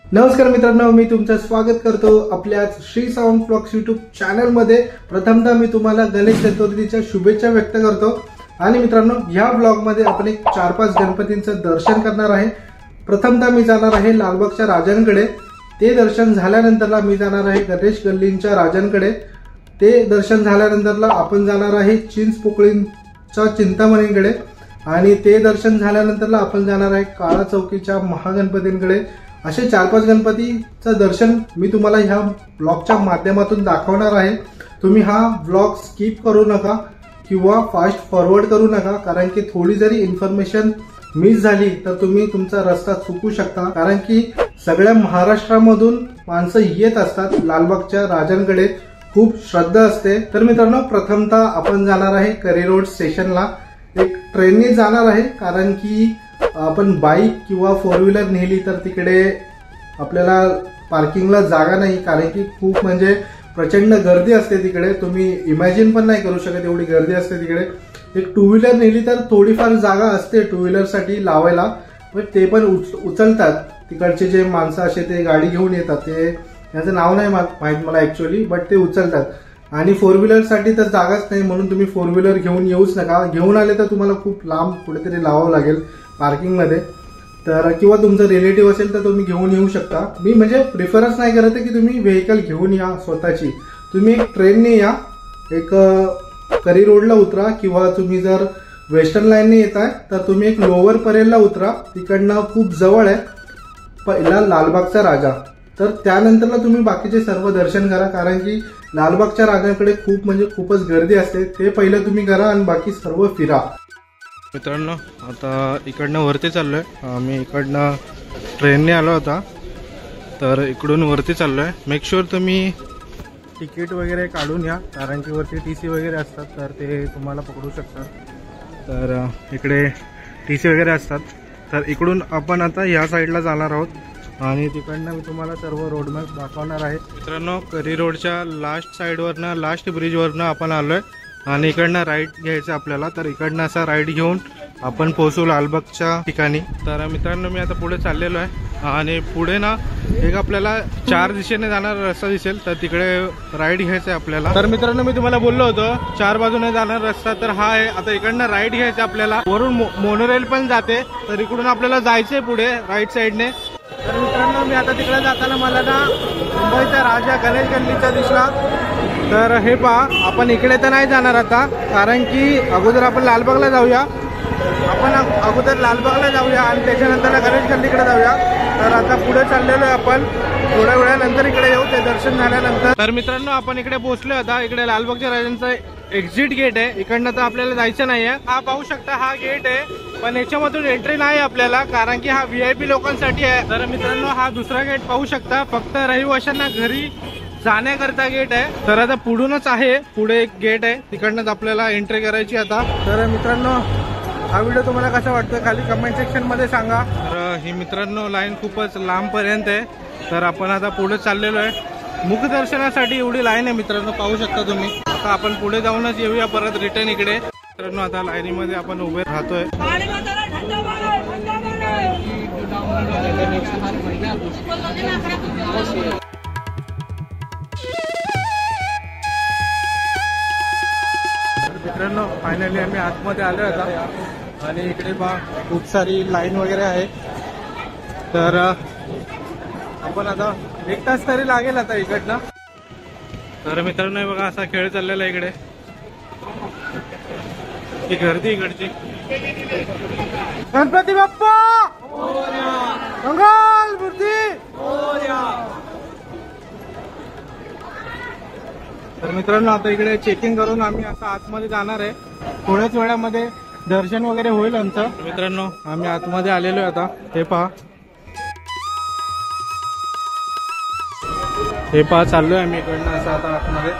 नमस्कार मित्रांनो, मी तुमचं स्वागत करतो आपल्या Shri Sawant blogs YouTube channel मध्ये। प्रथमतः मी तुम्हाला गणेश चतुर्थीच्या शुभेच्छा व्यक्त करतो। आणि मित्रांनो, या ब्लॉग मध्ये आपण एक 4-5 गणपतींचं दर्शन करणार आहे। प्रथमतः मी जाणार आहे लालबागच्या राजांकडे, ते दर्शन झाल्यानंतरला मी जाणार आहे गणेश गल्लींच्या राजांकडे, ते दर्शन झाल्यानंतरला आपण जाणार आहे चिंचपोकळींच्या चिंतामणींकडे, आणि ते दर्शन झाल्यानंतरला आपण जाणार आहे काळा चौकीच्या महागणपतींकडे। असे 4-5 गणपतीचं दर्शन मी तुम्हाला ह्या ब्लॉगच्या माध्यमातून दाखवणार आहे। तुम्ही हा ब्लॉग स्किप करू नका किंवा फास्ट फॉरवर्ड करू नका, कारण की थोडी जरी इन्फॉर्मेशन मिस झाली तर तुम्ही तुमचा रस्ता चुकू शकता, कारण की सगळ्या महाराष्ट्रामधून माणसं येत असतात लालबागच्या राजांकडे, खूप श्रद्धा असते। तर मित्रांनो, प्रथमतः आपण जाणार आहे करी रोड स्टेशनला, एक ट्रेनने जाणार आहे, कारण की आपण बाईक किंवा 4 व्हीलर नेली तर तिकडे आपल्याला पार्किंगला जागा नाही, कारण की खूप म्हणजे प्रचंड गर्दी असते तिकडे। तुम्ही इमॅजिन पण नाही करू शकत एवढी गर्दी असते तिकडे। एक 2 व्हीलर नेली तर थोडीफार जागा असते 2 व्हीलर साठी लावायला, पण ते पण उचलतात तिकडचे जे माणसं असे ते गाडी घेऊन येतात, ते त्याचं नाव नाही माहित मला ऍक्च्युअली, बट ते उचलतात। आणि 4 व्हीलर साठी तर जागाच नाही, म्हणून तुम्ही 4 व्हीलर घेऊन येऊच नका। घेऊन आले तर तुम्हाला खूप लांब कुठेतरी लावावं लागेल पार्किंग मध्ये, तर किंवा तुमचं रिलेटिव्ह असेल तर तुम्ही घेऊन येऊ शकता। मी म्हणजे प्रिफरन्स नाही करत की तुम्ही व्हेकल घेऊन या स्वतःची, तुम्ही एक ट्रेनने या, एक करी रोडला उतरा, किंवा तुम्ही जर वेस्टर्न लाईनने येताय तर तुम्ही एक लोअर परेलला उतरा, तिकडनं खूप जवळ आहे पहिला लालबागचा राजा। तर त्यानंतरला तुम्ही बाकीचे सर्व दर्शन करा, कारण की लालबागच्या राजांकडे खूप म्हणजे खूपच गर्दी असते। ते पहिलं तुम्ही करा आणि बाकी सर्व फिरा। मित्रांनो, आता इकडनं वरती चाललोय आम्ही, इकडनं ट्रेनने आलो होता, तर इकडून वरती चाललोय। मेक शुअर तुम्ही तिकीट वगैरे काढून या, कारण की वरती TC वगैरे असतात, तर ते तुम्हाला पकडू शकतात। तर इकडे TC वगैरे असतात, तर इकडून आपण आता या साईडला जाणार आहोत, आणि तिकडनं मी तुम्हाला सर्व रोडमॅप दाखवणार आहे। मित्रांनो, करी रोडच्या लास्ट साईडवरनं, लास्ट ब्रिजवरनं आपण आलोय, आणि इकडनं राईट घ्यायचं आपल्याला, तर इकडनं असा राईट घेऊन आपण पोहोचू लालबागच्या ठिकाणी। तर मित्रांनो, मी आता पुढे चाललेलो आहे, आणि पुढे ना एक आपल्याला 4 दिशेने जाणारा रस्ता दिसेल, तर तिकडे राईट घ्यायचं आहे आपल्याला। तर मित्रांनो, मी तुम्हाला बोललो होतो 4 बाजूने जाणारा रस्ता, तर हा आहे। आता इकडनं राईट घ्यायचं आपल्याला, वरून मोनोरेल पण जाते, तर इकडून आपल्याला जायचंय पुढे राईट साईडने। तर मित्रांनो, मी आता तिकडे जाताना मला ना मुंबईचा राजा गणेश गल्लीचा दिसला, तर हे पहा, आपण इकडे तर नाही जाणार आता, कारण की अगोदर आपण लालबागला जाऊया, आणि त्याच्यानंतर गणेश गल्लीकडे जाऊया। तर आता पुढे चाललेलो आहे आपण, थोड्या वेळानंतर इकडे येऊ ते दर्शन झाल्यानंतर। तर मित्रांनो, आपण इकडे पोहोचलो आता, इकडे लालबागच्या राजांचं एक्झिट गेट आहे, इकडनं तर आपल्याला जायचं नाहीये। हा पाहू शकता, हा गेट आहे, पण याच्यामधून एंट्री नाही आपल्याला, कारण की हा VIP लोकांसाठी आहे। तर मित्रांनो, हा दुसरा गेट पाहू शकता, फक्त रहिवाशांना घरी जाण्याकरता गेट आहे। तर आता पुढूनच आहे, पुढे एक गेट आहे, तिकडनंच आपल्याला एंट्री करायची आता। तर मित्रांनो, हा व्हिडिओ तुम्हाला कसा वाटतोय खाली कमेंट सेक्शन मध्ये सांगा। तर ही मित्रांनो लाईन खूपच लांब पर्यंत आहे, तर आपण आता पुढे चाललेलो आहे। मुखदर्शनासाठी एवढी लाईन आहे मित्रांनो, पाहू शकता तुम्ही। आता आपण पुढे जाऊनच येऊया परत रिटर्न इकडे। मित्रांनो, आता लाईनीमध्ये आपण उभे राहतोय। मित्रांनो, फायनली आम्ही आतमध्ये आलो आता, आणि इकडे पहा खूप सारी लाईन वगैरे आहे। तर आपण आता 1 तास तरी लागेल आता इकडनं। तर मित्रांनो, बघा असा खेळ चाललेला आहे इकडे, ही गर्दी इकडची। गणपती बाप्पा मंगल मूर्ती। तर मित्रांनो, आता इकडे चेकिंग करून आम्ही असं आतमध्ये जाणार आहे, थोड्याच वेळामध्ये दर्शन वगैरे होईल आमचं। मित्रांनो, आम्ही आतमध्ये आलेलो आहे आता, हे पहा चाललोय आम्ही इकडनं असं आता आतमध्ये।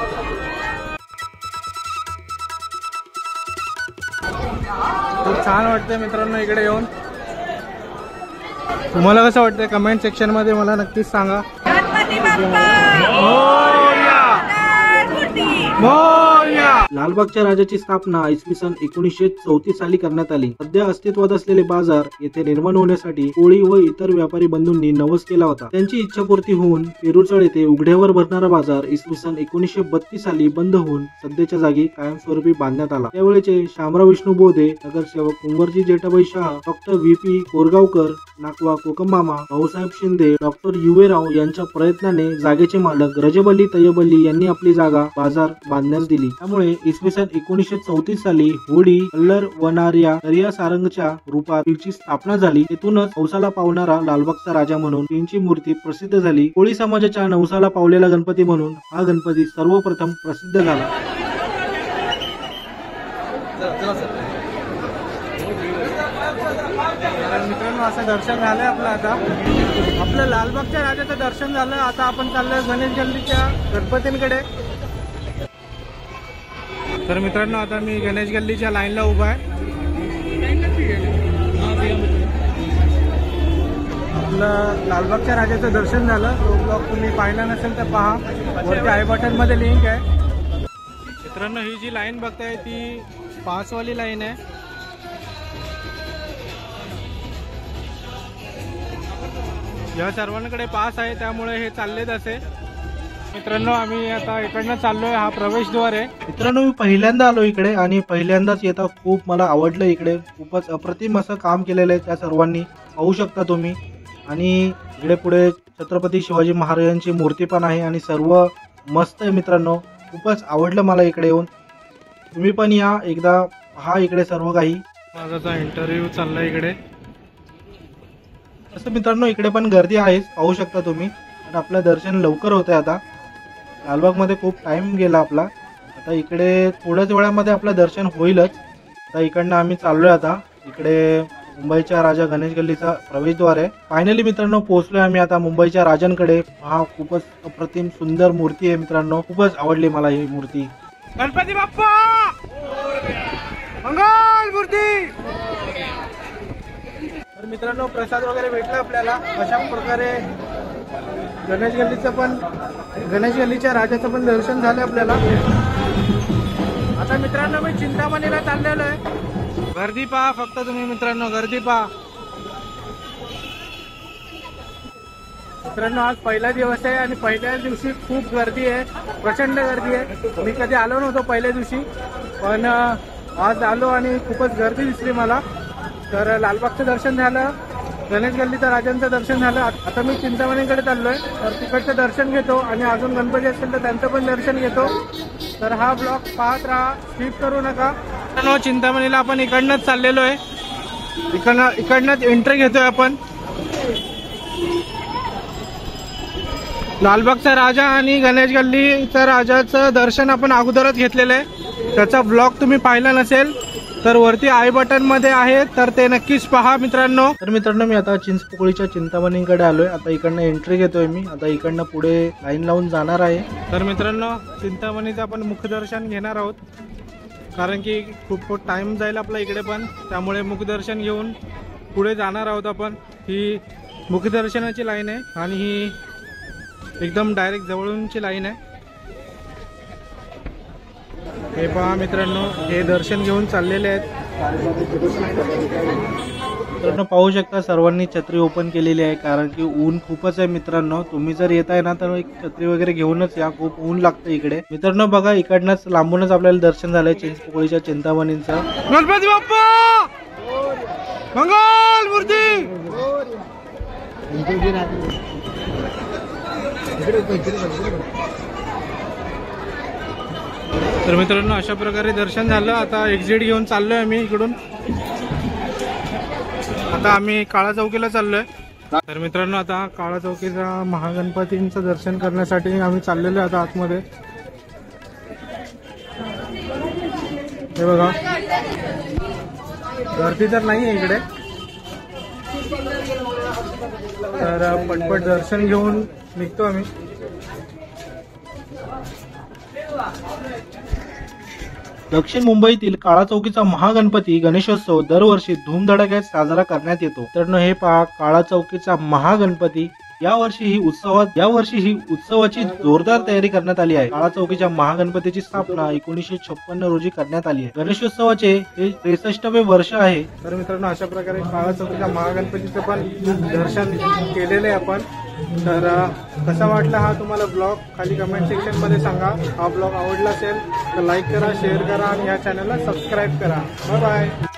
खूप छान वाटतंय मित्रांनो इकडे येऊन। तुम्हाला कसं वाटतंय कमेंट सेक्शन मध्ये मला नक्कीच सांगा। मोरया मोरया। लालबागच्या राजाची स्थापना इसवी सन 1934 साली करण्यात आली. सध्या अस्तित्वात असलेले बाजार येथे निर्माण होण्यासाठी कोळी व इतर व्यापारी बंधूंनी नवस केला होता. त्यांची इच्छापूर्ती होऊन पेरुचळ येथे उघड्यावर भरणारा बाजार इसवी सन 1932 साली बंद होऊन सध्याच्या जागी कायमस्वरूपी बांधण्यात आला. त्यावेळेचे शामराव विष्णू बोधे, नगरसेवक कुंवरजी जेठाबाई शाह, डॉक्टर व्ही.पी. कोरगावकर, नाकवा कोकममामा, भाऊसाहेब शिंदे, डॉक्टर युवेराव यांच्या प्रयत्नाने जागेचे मालक रजब अली तय्यब अली यांनी आपली जागा बाजार बांधण्यास दिली. त्यामुळे इसवी सन 1934 साली होडी कल्लर वनार्या दर्या सारंगच्या रूपात तिची स्थापना झाली. तेथूनच नवसाला पावणारा लालबागचा राजा म्हणून तिची मूर्ती प्रसिद्ध झाली. कोळी समाजाच्या नवसाला पावलेला गणपती म्हणून हा गणपती सर्वप्रथम प्रसिद्ध झाला. मित्रांनो, असं दर्शन झालंय आपलं लालबागच्या राजाचं दर्शन झालं. आता आपण चाललोय गणेश गल्लीच्या गणपतींकडे. तर मित्रांनो, आता मी गणेश गल्लीच्या लाईनला उभा आहे. आपलं लालबागच्या राजाचं दर्शन झालं. तो ब्लॉग तुम्ही पाहिला नसेल तर पहा, वरती आय बटन मध्ये लिंक आहे. मित्रांनो, ही जी लाईन बघताय ती पासवाली लाईन आहे. या सर्वांकडे पास आहे, त्यामुळे हे चाललेच असे. मित्रांनो, आम्ही आता इकडनं चाललोय. हा प्रवेशद्वार आहे. मित्रांनो, मी पहिल्यांदा आलो इकडे आणि पहिल्यांदाच येता खूप मला आवडलं. इकडे खूपच अप्रतिम असं काम केलेलं आहे त्या सर्वांनी, पाहू शकता तुम्ही. आणि इकडे पुढे छत्रपती शिवाजी महाराजांची मूर्ती पण आहे आणि सर्व मस्त आहे. मित्रांनो, खूपच आवडलं मला इकडे येऊन. तुम्ही पण या एकदा, पहा इकडे सर्व काही. माझा इंटरव्ह्यू चाललाय इकडे. असं मित्रांनो, इकडे पण गर्दी आहेच, पाहू शकता तुम्ही. आणि आपलं दर्शन लवकर होतंय. आता लालबागमध्ये खूप टाइम गेला आपला. आता इकडे थोड्याच वेळामध्ये आपलं दर्शन होईलच. आता इकडनं आम्ही चाललोय. आता इकडे मुंबईच्या राजा गणेश गल्लीचा प्रवेशद्वार आहे. फायनली मित्रांनो पोहोचलोय आम्ही आता मुंबईच्या राजांकडे. हा खूपच अप्रतिम सुंदर मूर्ती आहे मित्रांनो, खूपच आवडली मला ही मूर्ती. गणपती बाप्पा मंगल मूर्ती. तर मित्रांनो, प्रसाद वगैरे भेटला आपल्याला. अशा प्रकारे गणेश गल्लीच्या राजाचं पण दर्शन झालं आपल्याला. आता मित्रांनो, मी चिंतामणीला चाललेलो आहे. गर्दी पहा फक्त तुम्ही मित्रांनो, गर्दी पहा. मित्रांनो, आज पहिला दिवस आहे आणि पहिल्या दिवशी खूप गर्दी आहे, प्रचंड गर्दी आहे. मी कधी आलो नव्हतो पहिल्या दिवशी, पण आज आलो आणि खूपच गर्दी दिसली मला. तर लालबागचं दर्शन झालं, गणेश गल्लीच्या राजांचं दर्शन झालं. आता मी चिंतामणीकडे चाललोय. तर तिकडचं दर्शन घेतो आणि अजून गणपती असेल तर त्यांचं पण दर्शन घेतो. तर हा ब्लॉग पाहत राहा, स्किप करू नका. चिंतामणीला आपण इकडनंच चाललेलो आहे. इकडनंच एंट्री घेतोय आपण. लालबागचा राजा आणि गणेश गल्लीच्या राजाचं दर्शन आपण अगोदरच घेतलेलं आहे. त्याचा ब्लॉग तुम्ही पाहिला नसेल तर वरती आय बटन मध्ये आहे, तर ते नक्कीच पहा मित्रांनो. तर मित्रांनो, मी आता चिंचपोकळीच्या चिंतामणीकडे आलोय. आता इकडनं एंट्री घेतोय मी. आता इकडनं पुढे लाईन लावून जाणार आहे. तर मित्रांनो, चिंतामणीचं आपण मुखदर्शन घेणार आहोत, कारण की खूप टाइम जाईल आपला इकडे पण. त्यामुळे मुखदर्शन घेऊन पुढे जाणार आहोत आपण. ही मुखदर्शनाची लाईन आहे आणि ही एकदम डायरेक्ट जवळूनची लाईन आहे. हे पहा मित्रांनो, हे दर्शन घेऊन चाललेले आहेत. मित्रांनो, पाहू शकता सर्वांनी छत्री ओपन केलेली आहे, कारण की ऊन खूपच आहे मित्रांनो. तुम्ही जर येत आहे ना तर एक छत्री वगैरे घेऊनच या, खूप ऊन लागतं इकडे. मित्रांनो बघा, इकडनंच लांबूनच आपल्याला दर्शन झालंय चिंचपोकळीच्या चिंतामणींचं. गणपती बाप्पा मंगल मूर्ती. तर मित्रांनो, अशा प्रकारे दर्शन झालं. आता एक्झिट घेऊन चाललोय आम्ही इकडून. आता आम्ही काळा चौकीला चाललोय. तर मित्रांनो, आता काळा चौकीचा महागणपतींचं दर्शन करण्यासाठी आम्ही चाललेलो आहे आता आतमध्ये. हे बघा, गर्दी तर नाही आहे इकडे. तर पटपट दर्शन घेऊन निघतो आम्ही. दक्षिण मुंबईतील काळा चौकीचा महागणपती गणेशोत्सव दरवर्षी धूमधडाक्यात साजरा करण्यात येतो. तर हे पहा, काळा चौकीचा महागणपती यावर्षी ही उत्सवाची जोरदार तयारी करण्यात आली आहे. काळा चौकीच्या महागणपतीची स्थापना 1956 रोजी करण्यात आली आहे. गणेशोत्सवाचे हे 63वे वर्ष आहे. तर मित्रांनो, अशा प्रकारे काळा चौकीच्या महागणपतीचं पण दर्शन केलेलं आहे आपण. तर कसा वाटला हा तुम्हाला ब्लॉग खाली कमेंट सेक्शन मध्ये सांगा. हा ब्लॉग आवडला असेल तर लाईक करा, शेअर करा आणि या चॅनलला सबस्क्राईब करा. Bye bye.